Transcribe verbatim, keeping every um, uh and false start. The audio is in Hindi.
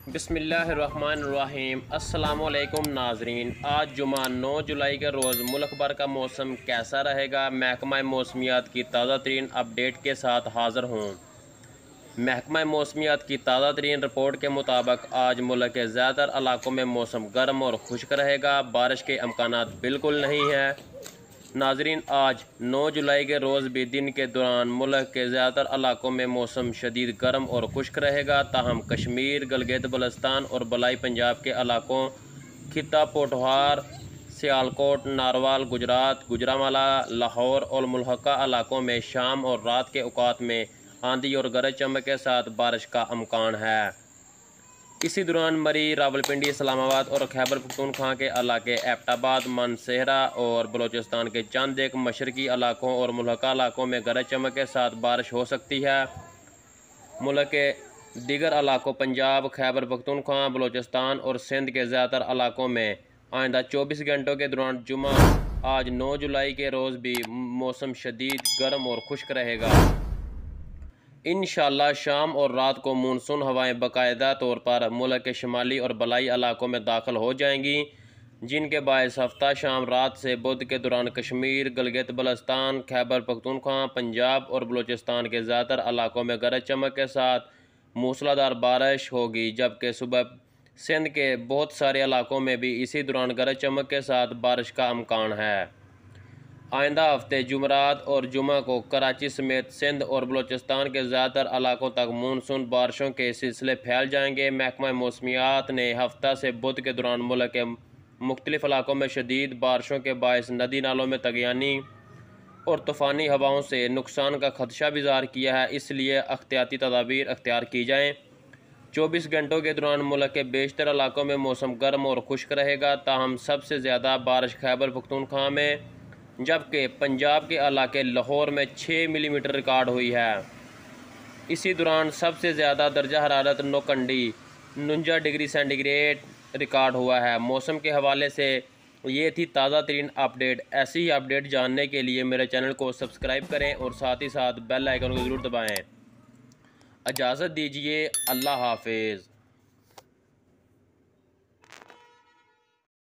बिस्मिल्लाहिर्रहमानिर्रहीम। अस्सलामुअलैकुम नाजरीन, आज जुमा नौ जुलाई के रोज़ मुल्क भर का मौसम कैसा रहेगा, महकमा मौसमियात की ताज़ा तरीन अपडेट के साथ हाज़िर हूँ। महकमा मौसमियात की ताज़ा तरीन रिपोर्ट के मुताबिक आज मुल्क के ज़्यादातर इलाकों में मौसम गर्म और खुश्क रहेगा। बारिश के इम्कानात बिल्कुल नहीं है। नाजरीन, आज नौ जुलाई के रोज़ भी दिन के दौरान मुल्क के ज़्यादातर इलाकों में मौसम शदीद गर्म और खुश्क रहेगा। ताहम कश्मीर, गिलगित बल्तिस्तान और बलाई पंजाब के इलाकों, खिता पोठवार, सियालकोट, नारवाल, गुजरात, गुजरांवाला, लाहौर और मुल्हका इलाकों में शाम और रात के औकात में आंधी और गरज चमक के साथ बारिश का इम्कान है। इसी दौरान मरी, रावलपिंडी, इस्लामाबाद और खैबर पख्तूनख्वा के इलाके, एबटाबाद, मानसेहरा और बलोचिस्तान के चंद एक मशरकी इलाकों और मुल्हका इलाकों में गरज चमक के साथ बारिश हो सकती है। मुल्क के दीगर इलाकों पंजाब, खैबर पख्तूनख्वा, बलोचिस्तान और सिंध के ज़्यादातर इलाकों में आइंदा चौबीस घंटों के दौरान जुमा आज नौ जुलाई के रोज़ भी मौसम शदीद गर्म और खुश्क रहेगा। इंशाअल्लाह शाम और रात को मानसून हवाएं बाकायदा तौर पर मुल्क के शुमाली और बलाई इलाकों में दाखिल हो जाएंगी, जिनके बायस हफ्ता शाम रात से बुध के दौरान कश्मीर, गिलगित बल्तिस्तान, खैबर पख्तूनख्वा, पंजाब और बलूचिस्तान के ज़्यादातर इलाकों में गरज चमक के साथ मूसलाधार बारिश होगी, जबकि सुबह सिंध के बहुत सारे इलाकों में भी इसी दौरान गरज चमक के साथ बारिश का इम्कान है। आइंदा हफ्ते जुमरात और जुमा को कराची समेत सिंध और बलूचिस्तान के ज़्यादातर इलाकों तक मानसून बारिशों के सिलसिले फैल जाएंगे। महकमा मौसमियात ने हफ्ता से बुध के दौरान मुल्क के मुख्तलिफ इलाकों में शदीद बारिशों के बायस नदी नालों में तगयानी और तूफ़ानी हवाओं से नुकसान का खदशा भी ज़ाहिर किया है, इसलिए एहतियाती तदाबीर अख्तियार की जाएँ। चौबीस घंटों के दौरान मुल्क के बेशतर इलाकों में मौसम गर्म और खुश्क रहेगा। ताहम सबसे ज़्यादा बारिश खैबर पख्तूनख्वा में, जबकि पंजाब के इलाके लाहौर में छः मिलीमीटर रिकॉर्ड हुई है। इसी दौरान सबसे ज़्यादा दर्जा हरारत नौकंडी उनंजा डिग्री सेंटीग्रेड रिकॉर्ड हुआ है। मौसम के हवाले से ये थी ताज़ा तरीन अपडेट। ऐसी ही अपडेट जानने के लिए मेरे चैनल को सब्सक्राइब करें और साथ ही साथ बेल आइकन को ज़रूर दबाएँ। इजाज़त दीजिए, अल्लाह हाफिज़।